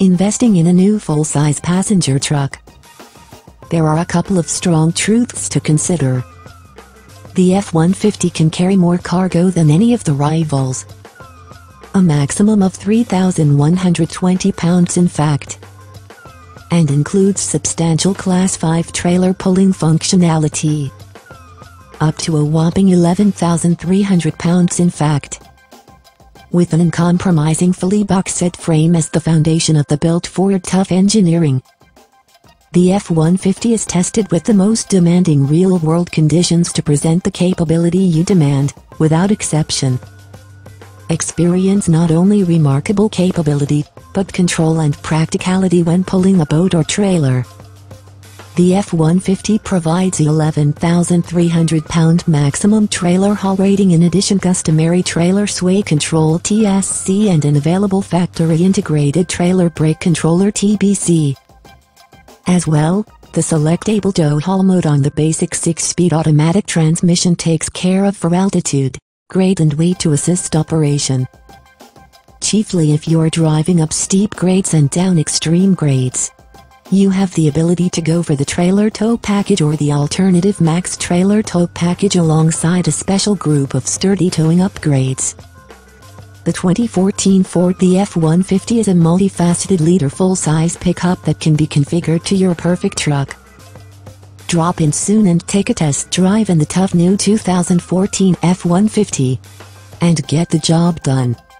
Investing in a new full-size passenger truck. There are a couple of strong truths to consider. The F-150 can carry more cargo than any of the rivals. A maximum of 3,120 pounds in fact. And includes substantial Class 5 trailer pulling functionality. Up to a whopping 11,300 pounds in fact. With an uncompromising fully box-set frame as the foundation of the built for tough engineering. The F-150 is tested with the most demanding real-world conditions to present the capability you demand, without exception. Experience not only remarkable capability, but control and practicality when pulling a boat or trailer. The F-150 provides a 11,300 pound maximum trailer haul rating, in addition customary trailer sway control TSC and an available factory integrated trailer brake controller TBC. As well, the selectable tow haul mode on the basic 6-speed automatic transmission takes care of for altitude, grade and weight to assist operation. Chiefly if you're driving up steep grades and down extreme grades. You have the ability to go for the trailer tow package or the alternative max trailer tow package alongside a special group of sturdy towing upgrades. The 2014 Ford F-150 is a multifaceted leader full-size pickup that can be configured to your perfect truck. Drop in soon and take a test drive in the tough new 2014 F-150. And get the job done.